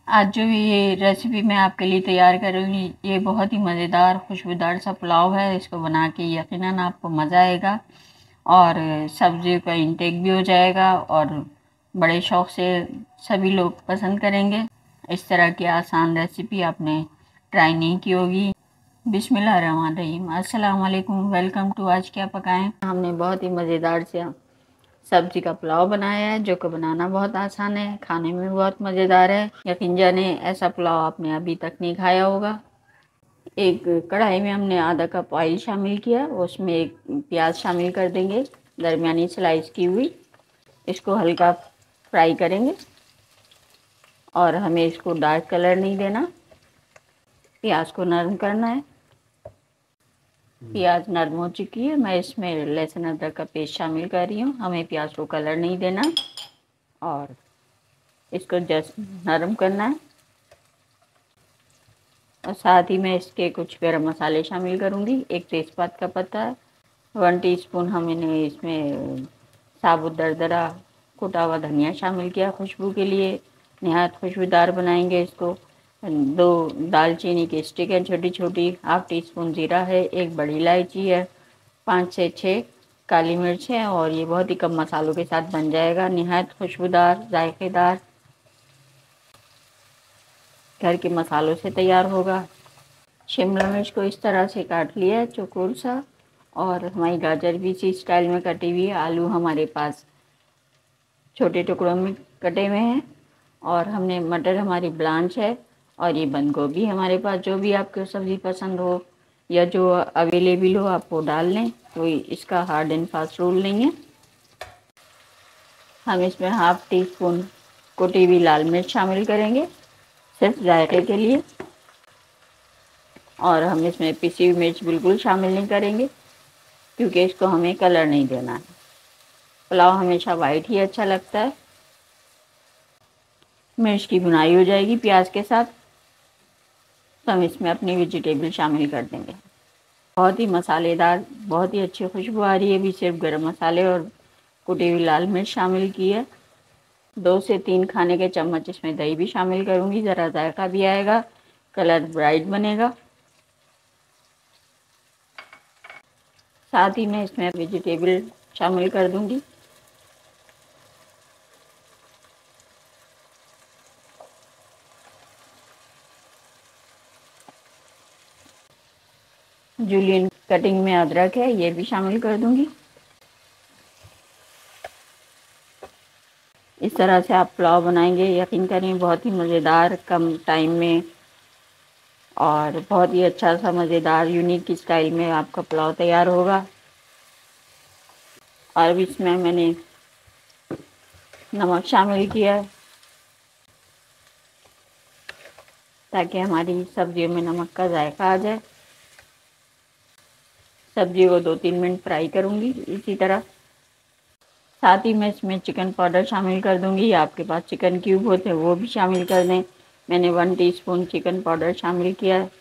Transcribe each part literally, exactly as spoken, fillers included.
आज जो ये रेसिपी मैं आपके लिए तैयार कर रही हूँ, ये बहुत ही मज़ेदार खुशबूदार सा पुलाव है। इसको बना के यकीनन आपको मज़ा आएगा और सब्ज़ी का इंटेक भी हो जाएगा और बड़े शौक़ से सभी लोग पसंद करेंगे। इस तरह की आसान रेसिपी आपने ट्राई नहीं की होगी। बिस्मिल्लाहिर्रहमानिर्रहीम, अस्सलाम वालेकुम, वेलकम टू आज क्या पकाएं। हमने बहुत ही मज़ेदार से सब्जी का पुलाव बनाया है, जो कि बनाना बहुत आसान है, खाने में बहुत मज़ेदार है। यकीन जाने ऐसा पुलाव आपने अभी तक नहीं खाया होगा। एक कढ़ाई में हमने आधा कप ऑयल शामिल किया, उसमें एक प्याज शामिल कर देंगे, दरमियानी स्लाइस की हुई। इसको हल्का फ्राई करेंगे और हमें इसको डार्क कलर नहीं देना, प्याज को नरम करना है। प्याज नरम हो चुकी है, मैं इसमें लहसुन अदरक का पेस्ट शामिल कर रही हूँ। हमें प्याज को कलर नहीं देना और इसको जस्ट नरम करना है। और साथ ही मैं इसके कुछ गरम मसाले शामिल करूँगी। एक तेज़पात का पत्ता, वन टीस्पून हमने इसमें साबुत दरदरा कुटा हुआ धनिया शामिल किया, खुशबू के लिए नहायत खुशबूदार बनाएंगे इसको। दो दालचीनी की स्टिक है छोटी छोटी, हाफ टी स्पून ज़ीरा है, एक बड़ी इलायची है, पाँच से छः काली मिर्च है और ये बहुत ही कम मसालों के साथ बन जाएगा। नहायत खुशबूदार जायकेदार घर के मसालों से तैयार होगा। शिमला मिर्च को इस तरह से काट लिया है चौकोर सा, और हमारी गाजर भी इसी स्टाइल में कटी हुई है। आलू हमारे पास छोटे टुकड़ों में कटे हुए हैं और हमने मटर हमारी ब्लांच है और ये बंद गोभी हमारे पास। जो भी आपको सब्ज़ी पसंद हो या जो अवेलेबल हो आप वो डाल लें, तो इसका हार्ड एंड फास्ट रूल नहीं है। हम इसमें हाफ टी स्पून कुटी हुई लाल मिर्च शामिल करेंगे सिर्फ जायके के लिए, और हम इसमें पिसी हुई मिर्च बिल्कुल शामिल नहीं करेंगे क्योंकि इसको हमें कलर नहीं देना है। पुलाव हमेशा वाइट ही अच्छा लगता है। मिर्च की भुनाई हो जाएगी प्याज के साथ, तो हम इसमें अपनी वेजिटेबल शामिल कर देंगे। बहुत ही मसालेदार, बहुत ही अच्छी खुशबू आ रही है। अभी सिर्फ गरम मसाले और कुटी हुई लाल मिर्च शामिल की है। दो से तीन खाने के चम्मच इसमें दही भी शामिल करूँगी, ज़रा जायका भी आएगा, कलर ब्राइट बनेगा। साथ ही मैं इसमें वेजिटेबल शामिल कर दूंगी। जूलियन कटिंग में अदरक है, ये भी शामिल कर दूंगी। इस तरह से आप पुलाव बनाएंगे, यकीन करें बहुत ही मज़ेदार, कम टाइम में और बहुत ही अच्छा सा मज़ेदार यूनिक स्टाइल में आपका पुलाव तैयार होगा। और इसमें मैंने नमक शामिल किया है ताकि हमारी सब्जियों में नमक का जायका आ जाए। सब्जी को दो तीन मिनट फ्राई करूँगी इसी तरह। साथ ही मैं इसमें चिकन पाउडर शामिल कर दूँगी, या आपके पास चिकन क्यूब होते हैं वो भी शामिल कर दें। मैंने वन टीस्पून चिकन पाउडर शामिल किया है।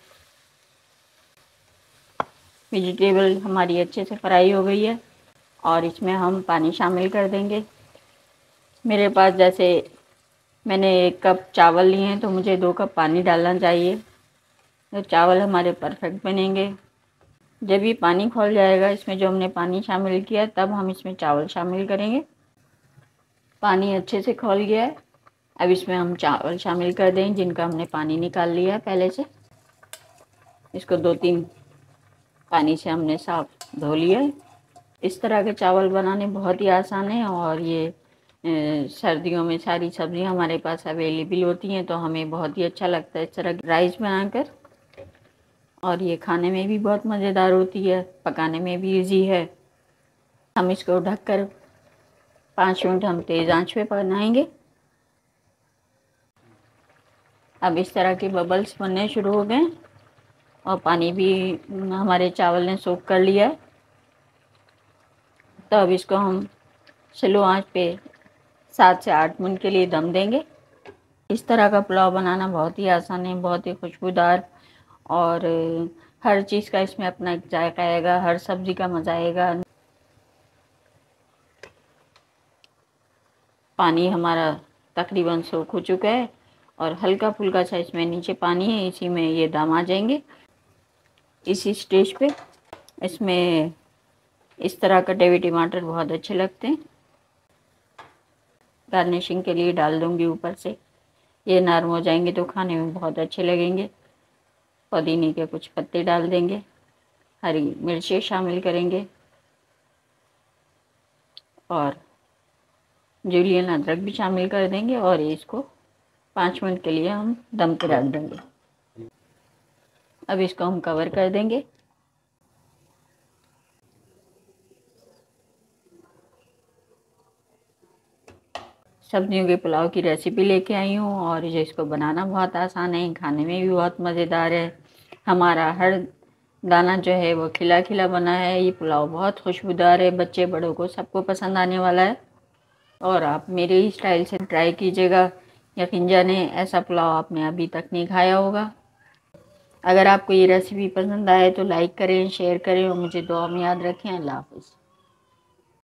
वेजिटेबल हमारी अच्छे से फ्राई हो गई है और इसमें हम पानी शामिल कर देंगे। मेरे पास जैसे मैंने एक कप चावल लिए हैं तो मुझे दो कप पानी डालना चाहिए, तो चावल हमारे परफेक्ट बनेंगे। जब ये पानी खौल जाएगा, इसमें जो हमने पानी शामिल किया, तब हम इसमें चावल शामिल करेंगे। पानी अच्छे से खौल गया है, अब इसमें हम चावल शामिल कर दें जिनका हमने पानी निकाल लिया है पहले से। इसको दो तीन पानी से हमने साफ धो लिया है। इस तरह के चावल बनाने बहुत ही आसान है और ये ए, सर्दियों में सारी सब्जियां हमारे पास अवेलेबल होती हैं, तो हमें बहुत ही अच्छा लगता है इस तरह की राइस बनाकर। और ये खाने में भी बहुत मज़ेदार होती है, पकाने में भी इजी है। हम इसको ढककर पाँच मिनट हम तेज़ आंच पे बनाएंगे। अब इस तरह के बबल्स बनने शुरू हो गए और पानी भी हमारे चावल ने सोख कर लिया है, तो अब इसको हम स्लो आंच पे सात से आठ मिनट के लिए दम देंगे। इस तरह का पुलाव बनाना बहुत ही आसान है, बहुत ही खुशबूदार, और हर चीज़ का इसमें अपना एक जायका आएगा, हर सब्ज़ी का मज़ा आएगा। पानी हमारा तकरीबन सोख हो चुका है और हल्का फुल्का सा इसमें नीचे पानी है, इसी में ये दम आ जाएंगे। इसी स्टेज पे इसमें इस तरह कटे हुए टमाटर बहुत अच्छे लगते हैं। गार्निशिंग के लिए डाल दूंगी ऊपर से। ये नरम हो जाएंगे तो खाने में बहुत अच्छे लगेंगे। पुदीने के कुछ पत्ते डाल देंगे, हरी मिर्चें शामिल करेंगे और जूलियन अदरक भी शामिल कर देंगे और इसको पाँच मिनट के लिए हम दम पे रख देंगे। अब इसको हम कवर कर देंगे। सब्जियों के पुलाव की रेसिपी लेके आई हूँ और जिसको बनाना बहुत आसान है, खाने में भी बहुत मज़ेदार है। हमारा हर दाना जो है वो खिला खिला बना है। ये पुलाव बहुत खुशबूदार है, बच्चे बड़ों को सबको पसंद आने वाला है और आप मेरे ही स्टाइल से ट्राई कीजिएगा। यकीन जाने ऐसा पुलाव आपने अभी तक नहीं खाया होगा। अगर आपको ये रेसिपी पसंद आए तो लाइक करें, शेयर करें और मुझे दुआ में याद रखें। अल्लाह हाफ़िज़।